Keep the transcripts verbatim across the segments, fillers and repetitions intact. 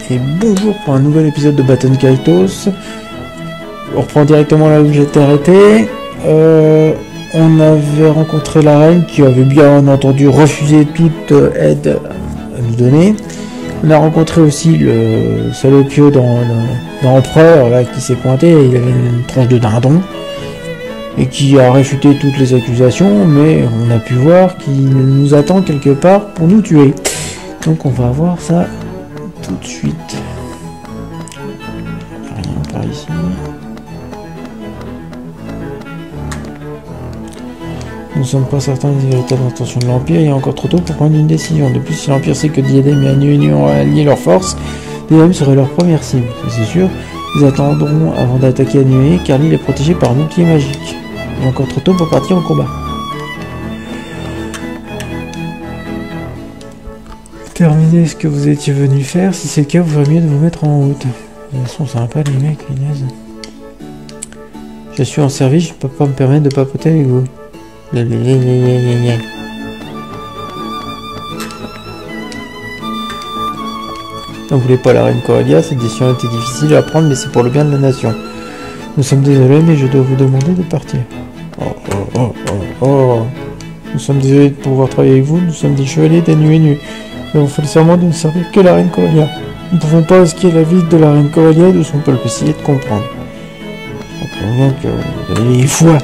et bonjour pour un nouvel épisode de Baton Kaitos. On reprend directement là où j'étais arrêté. Euh, on avait rencontré la reine qui avait bien entendu refusé toute aide à nous donner. On a rencontré aussi le salopio dans, dans l'empereur là qui s'est pointé, il avait une tronche de dindon et qui a réfuté toutes les accusations, mais on a pu voir qu'il nous attend quelque part pour nous tuer. Donc on va voir ça tout de suite. Rien par ici. Nous ne sommes pas certains des véritables intentions de l'Empire, il est encore trop tôt pour prendre une décision. De plus, si l'Empire sait que Diadem et Anu ont allié leurs forces, Diadem serait leur première cible, c'est sûr. Ils attendront avant d'attaquer Anu, car l'île est protégée par un bouclier magique. Il est encore trop tôt pour partir en combat. Terminez ce que vous étiez venu faire, si c'est le cas, vous ferait mieux de vous mettre en route. Ils sont sympas les mecs, punaise. Je suis en service, je peux pas me permettre de papoter avec vous. Ne voulez pas la reine Corellia, cette décision était difficile à prendre, mais c'est pour le bien de la nation. Nous sommes désolés, mais je dois vous demander de partir. Oh, oh, oh, oh, oh. Nous sommes désolés de pouvoir travailler avec vous, nous sommes des chevaliers d'Anu et Nu. Mais vous faites sûrement de ne servir que la reine Corellia. Nous ne pouvons pas risquer la vie de la reine Corellia et de son peuple, essayez de comprendre. Je comprends bien que vous avez les foies.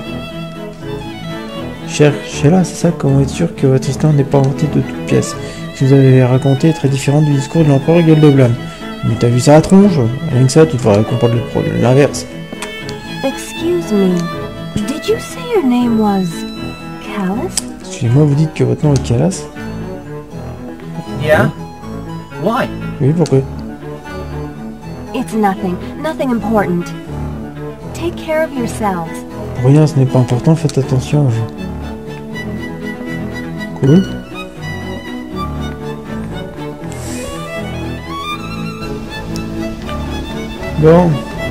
Cher Sheila, c'est ça, comment être sûr que votre histoire n'est pas inventée de toutes pièces. Ce que vous avez raconté est très différent du discours de l'empereur Gildeblanc. Mais t'as vu ça à tronche? Rien que ça, tu devrais comprendre l'inverse. Excuse me, did you say your name was Callas? Excusez-moi, vous dites que votre nom est Callas? Yeah? Why? Oui, pourquoi? It's nothing, nothing important. Take care of yourselves. Pour rien, ce n'est pas important, faites attention à vous. Cool. Bon.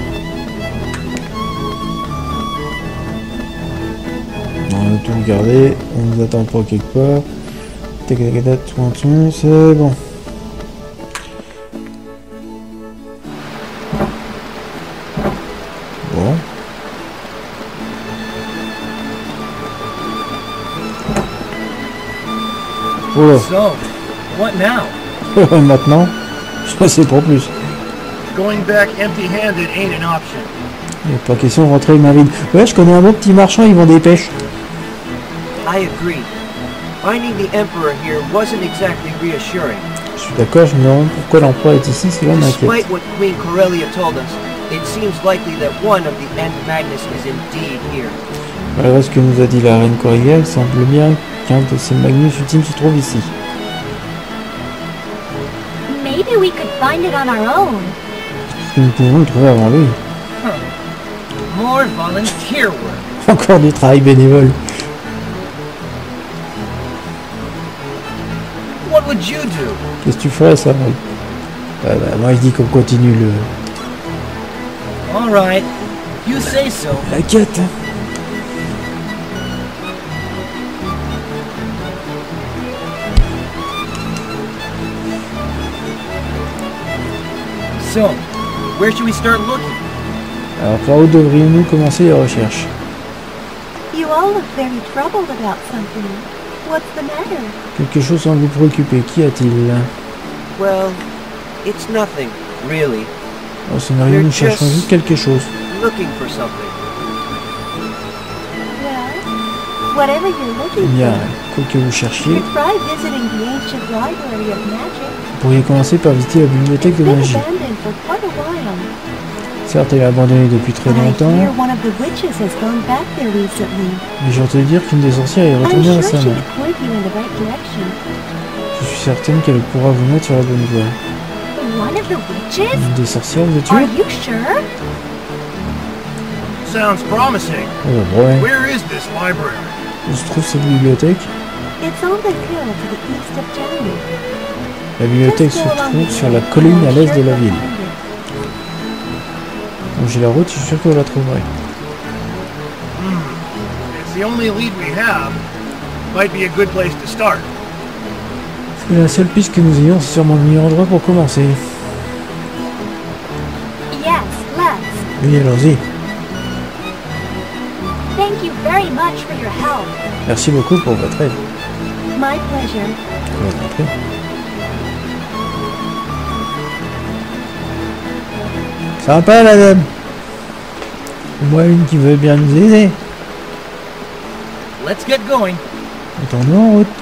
On a tout regardé, on nous attend pas quelque part. Tac-tac-tac, c'est bon. Bon. Oula. So, what now? Maintenant, je sais pas plus. Going back empty-handed ain't an option. Il n'est pas question de rentrer ma vide. Ouais, je connais un bon petit marchand, ils vendent des pêches. I agree. Finding the Emperor here wasn't exactly reassuring. Je suis d'accord, je me demande pourquoi l'emperoi est ici, cela Despite m'inquiète. what Queen Corellia told us, it seems likely that one of the End Magnus is indeed here. Malgré ce que nous a dit la reine Corellia, il semble bien qu'un de ces Magnus ultimes se trouve ici. Maybe we could find it on our own. Est-ce que nous pouvons le trouver avant lui? Huh. More volunteer work. Encore du travail bénévole. What would you do? Qu'est-ce que tu ferais, ça, Mike? Ouais, bah, moi, je dis qu'on continue le... All right, you say so. la quête. Hein. So, where should we start looking? Alors, par où devrions-nous commencer les recherches? You all look very troubled about something. What's the matter? Quelque chose semble vous préoccuper. Qu'y a-t-il? Well, it's nothing, really. Oh, ce n'est rien, nous cherchons juste quelque chose. Looking for something. Well, whatever you're looking Il y a for. quoi que vous cherchiez. You try visiting the ancient library of magic. Vous pourriez commencer par visiter la bibliothèque de It's been magie. abandoned for quite a while. Certes, elle est abandonnée depuis très But I longtemps, hear one of the witches has gone back there recently. mais j'ai entendu dire qu'une des sorcières est I'm retournée sure récemment. she'd point you in the right direction. Je suis certaine qu'elle pourra vous mettre sur la bonne voie. One of the witches? Une des sorcières, vous êtes sûr? Are you sure? Sounds promising. Oh, ouais. Where is this library? Où se trouve cette bibliothèque? It's on the hill to the east of town. La bibliothèque se trouve sur la colline à l'est de la ville. Donc j'ai la route, je suis sûr que vous la trouverez. Hmm. It's the only lead we have. Might be a good place to start. C'est la seule piste que nous ayons, c'est sûrement le meilleur endroit pour commencer. Oui, allons-y. Thank you very much for your help. Merci beaucoup pour votre aide. My pleasure. Je vous en prie. Sympa, madame. Moi, une qui veut bien nous aider. Let's get going. Mettons-nous en route.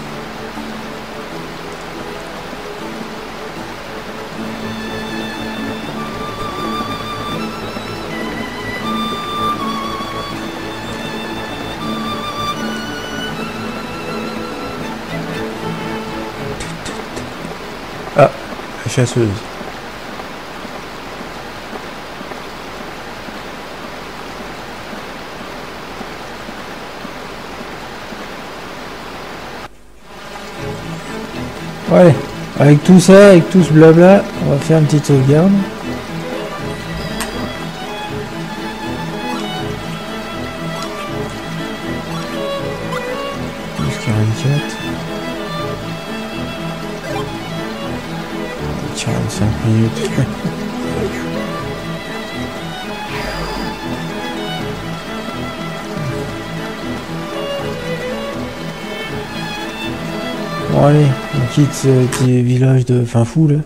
Ah, la chasseuse. Ouais, avec tout ça, avec tout ce blabla, on va faire une petite sauvegarde. Jusqu'à vingt-quatre. quarante-cinq minutes. Bon allez, on quitte ce petit village de fin fou là.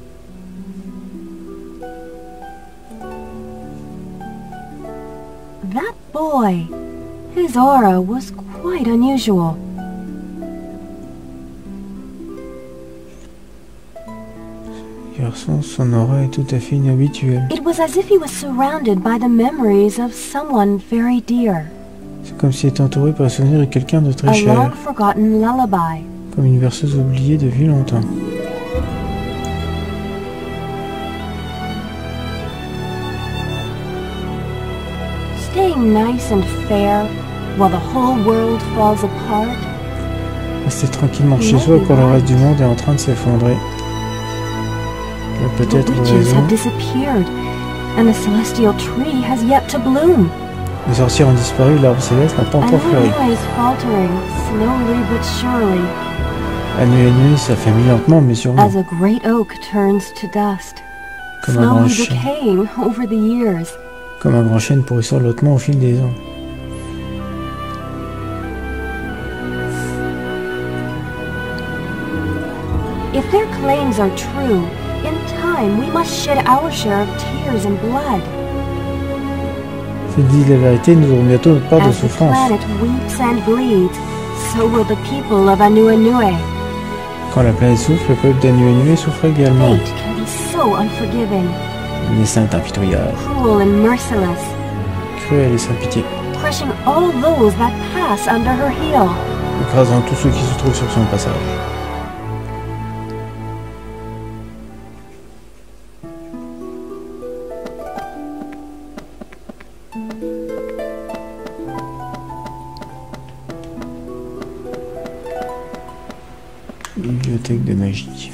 That boy. His aura was quite unusual. Garçon, son aura est tout à fait inhabituelle. It was as if he was surrounded by the memories of someone very dear. C'est comme s'il était entouré par le souvenir de quelqu'un de très A cher. long forgotten lullaby. Comme une berceuse oubliée depuis longtemps. Staying nice and fair while the whole world falls apart. Rester tranquillement chez soi quand le reste du monde est en train de s'effondrer. Il y a The peut-être witches raison. have disappeared, and the celestial tree has yet to bloom. Les sorcières ont disparu, l'arbre céleste n'a pas encore fleuri. Anua is faltering, slowly but surely, La nuit et nuit, ça fait mi lentement mais sûrement. as a great oak turns to dust, Comme un grand slowly chêne. decaying over the years. Comme un grand chêne pourrissant lentement au fil des ans. If their claims are true, in time we must shed our share of tears and blood. S'ils disent la vérité, nous aurons bientôt notre part de As the souffrance. planet weeps and bleeds, so will the people of Anuenue. Quand la planète souffre, le peuple d'Anuenue souffre également. Fate can be so unforgiving, Le destin est impitoyable, cruel and merciless, cruel et sans pitié, crushing all those that pass under her heel. écrasant tous ceux qui se trouvent sur son passage. Bibliothèque de magie.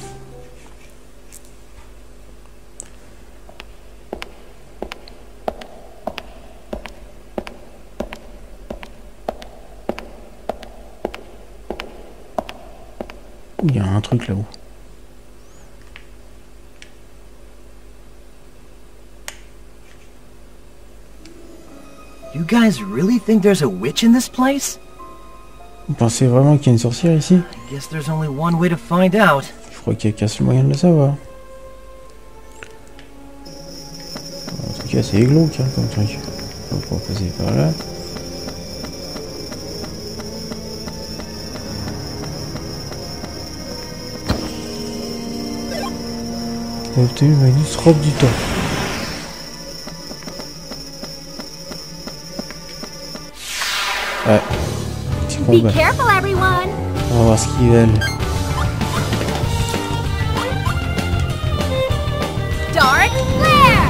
Il y a un truc là-haut. You guys really think there's a witch in this place? Vous pensez vraiment qu'il y a une sorcière ici? I guess there's only one way to find out. Je crois qu'il y a qu'un seul moyen de le savoir. En tout cas, c'est glauque hein, comme truc. On va pouvoir passer par là. T'as obtenu le bonus robe du temps. Ouais. Petit Be combat. careful, everyone! On va voir ce qu'ils veulent. Dark flare!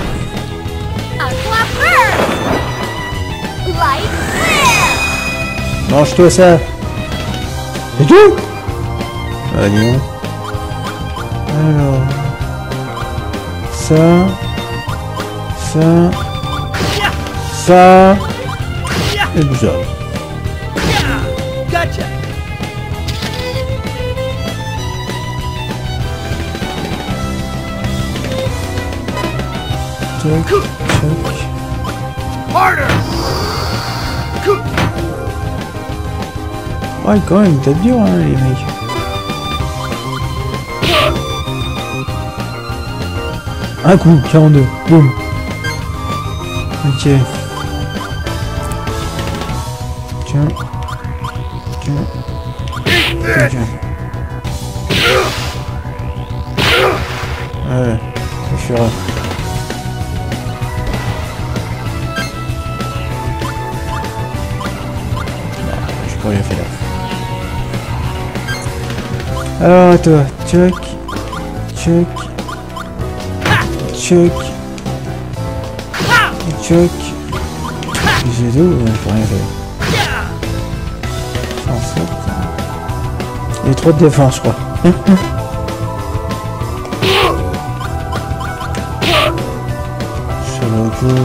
Aqua burst! Light flare! Mange-toi ça. C'est tout? Ah, dis donc. Alors. Ça. Ça. Ça. Et tout ça. Gotcha! Check, check. Harder! Ouais, quand même, t'as dur, hein, les mecs. Un coup, quarante-deux. Boum. Ok. Tiens. Tiens. Tiens, tiens. Ouais, ça fera. Je peux rien faire là. Alors toi, check, check, check, check. J'ai deux, je peux rien faire. cent sept. Il y a trop de défense, je crois. Sur le coup.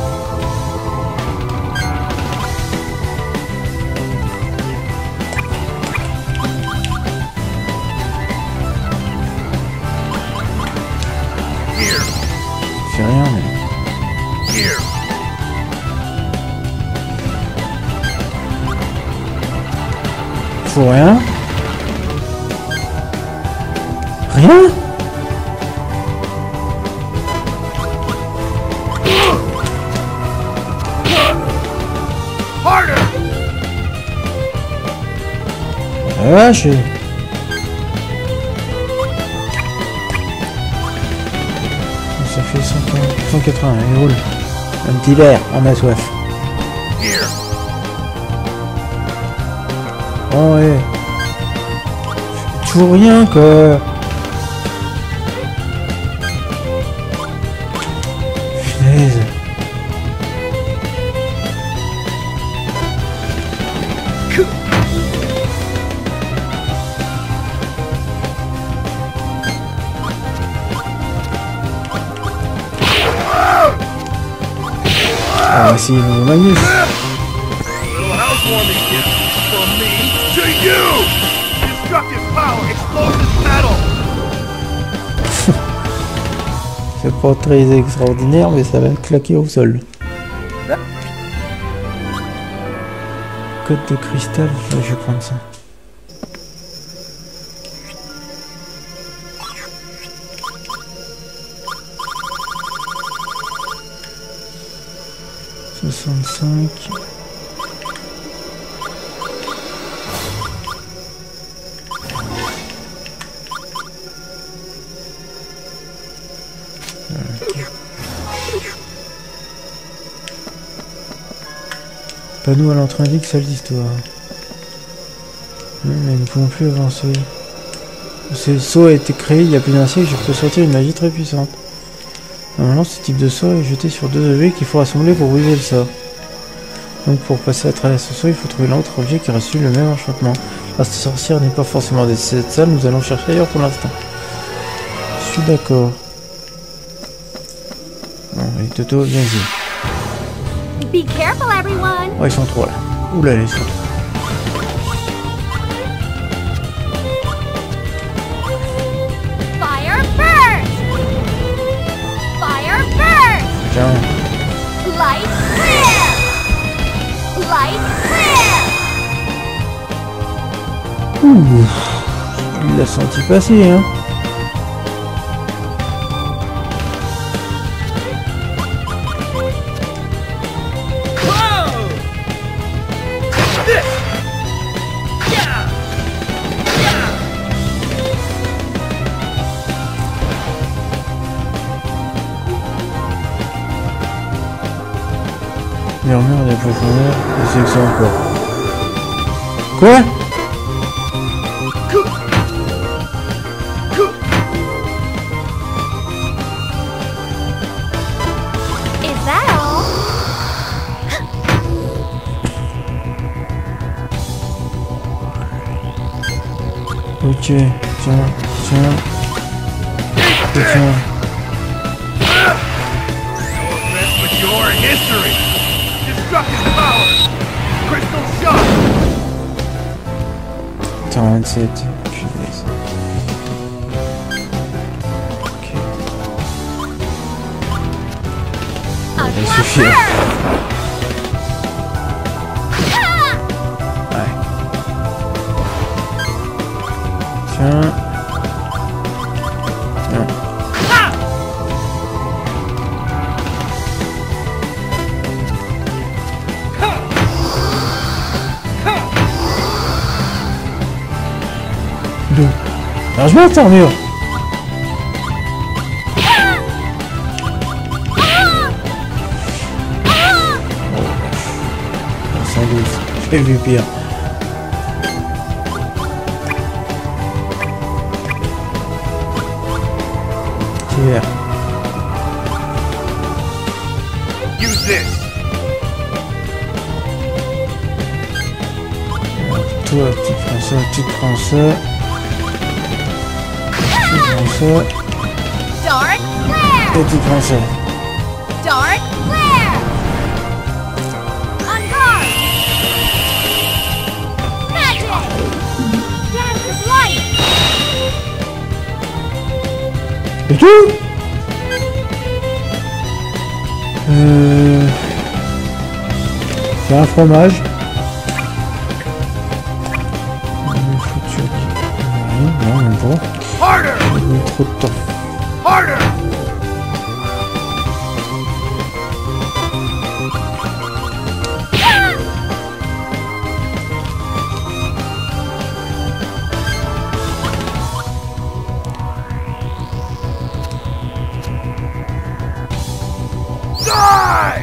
C'est rien, mais... Faut rien. Rien. La vache. Ça fait cent quatre-vingts, il roule. Un petit verre, on a soif. Oh ouais. Toujours rien quoi. Punaise. Ah si, nouveau Magnus. Little housewarming gift from me to you! Destructive power, explosive metal! C'est pas très extraordinaire, mais ça va claquer au sol. Code de cristal, ouais, je vais prendre ça. soixante-cinq. Panneau à l'entrée indique salle d'histoire. Mais nous ne pouvons plus avancer. Ce saut a été créé il y a plus d'un siècle, je peux sortir une magie très puissante. Normalement, ce type de sort est jeté sur deux objets qu'il faut rassembler pour briser le sort. Donc pour passer à travers ce sort, il faut trouver l'autre objet qui reçut le même enchantement. La sorcière n'est pas forcément de cette salle, nous allons chercher ailleurs pour l'instant. Je suis d'accord. Bon, allez Toto, viens-y. Be careful, everyone. Oh, ils sont trois là. Oula, ils sont trois. Fire first. Fire first. Tiens. Light clear. Light clear. Ouh. Il l'a senti passer, hein. Murmure des profondeurs, et c'est que ça encore. Quoi? Is that all? Ok, tiens, tiens. Tiens. That's with your history! Destructive power! Crystal shock! quarante-sept. Punaise. Ok. va suffire. Ouais. Tiens. Tiens. Deux. Alors je vais être mur. J'ai vu pire. Super. Use this. Toi, tu prends ça, tu prends ça. Tu prends ça. Dark flare! Et tu prends ça. Dark flare! On guard! Magic! Dance of light! Et tout. Euh... C'est un fromage. Non, même pas. Harder! J'ai mis trop de temps. Harder! Die!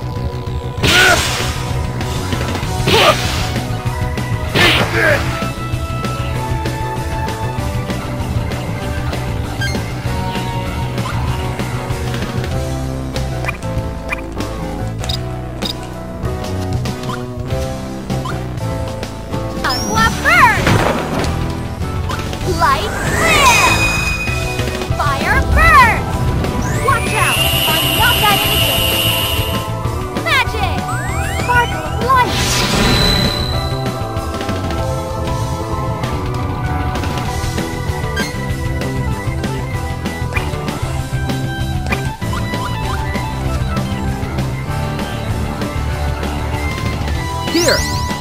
Take this! Aqua burn! Light flare! Fire burn! Watch out! Finding out that innocent! Magic! Sparkle of light! Here!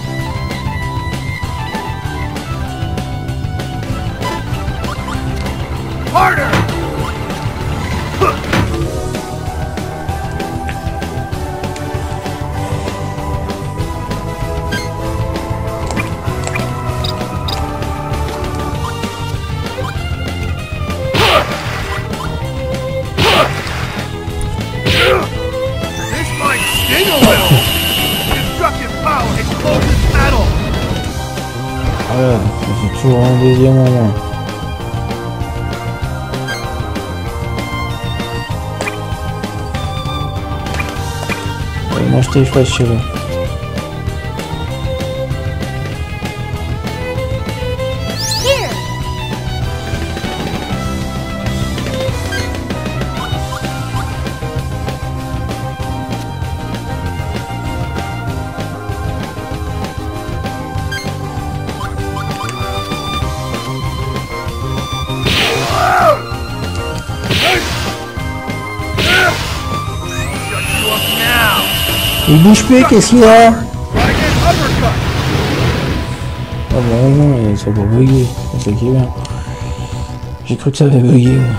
Harder! This might sting a little! Destructive power exposes metal! Voilà, c'est toujours un deuxième en moins. Allez, mange tes fraises, chérie. Here! Shut you up now! Il bouge plus, qu'est-ce qu'il y a? Right hand uppercut! Ah bah non, ça va bugger, c'est ça qui est bien. J'ai cru que ça avait bugué. Moi.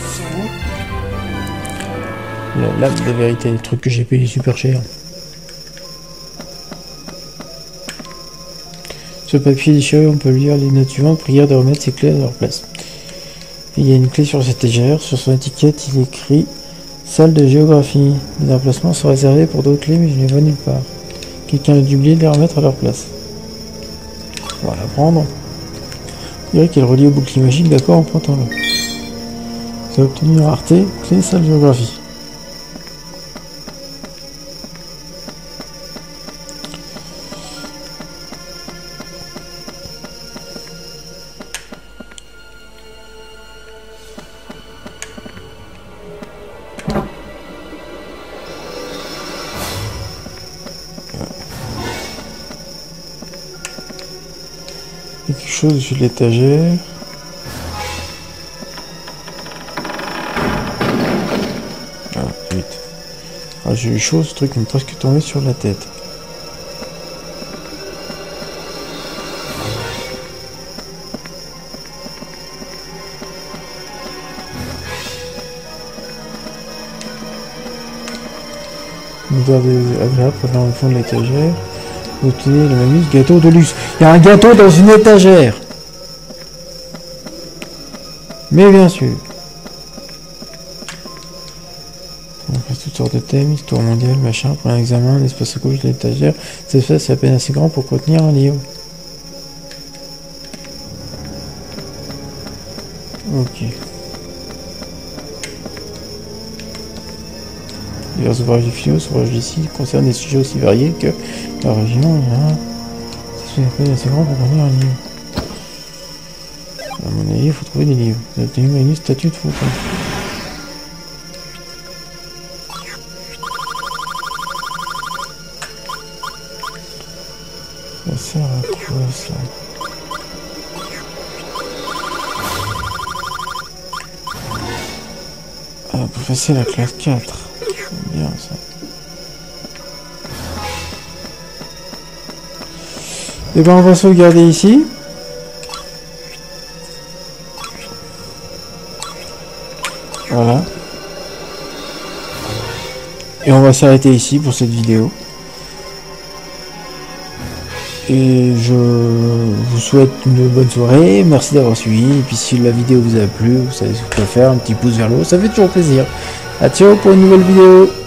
La lame de vérité, le truc que j'ai payé super cher. Sur le papier déchiré, on peut lire les notes suivantes. Prière de remettre ses clés à leur place. Il y a une clé sur cette étagère. Sur son étiquette, il est écrit salle de géographie. Les emplacements sont réservés pour d'autres clés, mais je ne les vois nulle part. Quelqu'un a dû oublier de les remettre à leur place. On va la prendre. Il dirait qu'elle est reliée au bouclier magique, d'accord, en pointant là. Vous avez obtenu un rareté, clé salle de géographie. Il y a quelque chose sur l'étagère. Ah, vite. Ah, Ah, j'ai eu chaud, ce truc m'est presque tombé sur la tête. Une odeur de- agréable provenant au fond de l'étagère. Vous tenez le mamus, gâteau de luxe. Il y a un gâteau dans une étagère. Mais bien sûr. On fait toutes sortes de thèmes, histoire mondiale, machin, pour un examen, l'espace à gauche de l'étagère. Cet espace est à peine assez grand pour contenir un livre. Ok. Divers ouvrages finaux, ouvrages d'ici concernent des sujets aussi variés que la région. Hein. C'est à peine assez grand pour contenir un livre. À mon avis, il faut trouver des livres. Vous avez obtenu une statue de photo. Ça sert à quoi ça? Ah, pour passer la classe quatre. C'est bien ça. Et ben on va sauvegarder ici. Voilà. Et on va s'arrêter ici pour cette vidéo. Et je vous souhaite une bonne soirée. Merci d'avoir suivi. Et puis si la vidéo vous a plu, vous savez ce qu'il faut faire. Un petit pouce vers le haut, ça fait toujours plaisir. A ciao pour une nouvelle vidéo.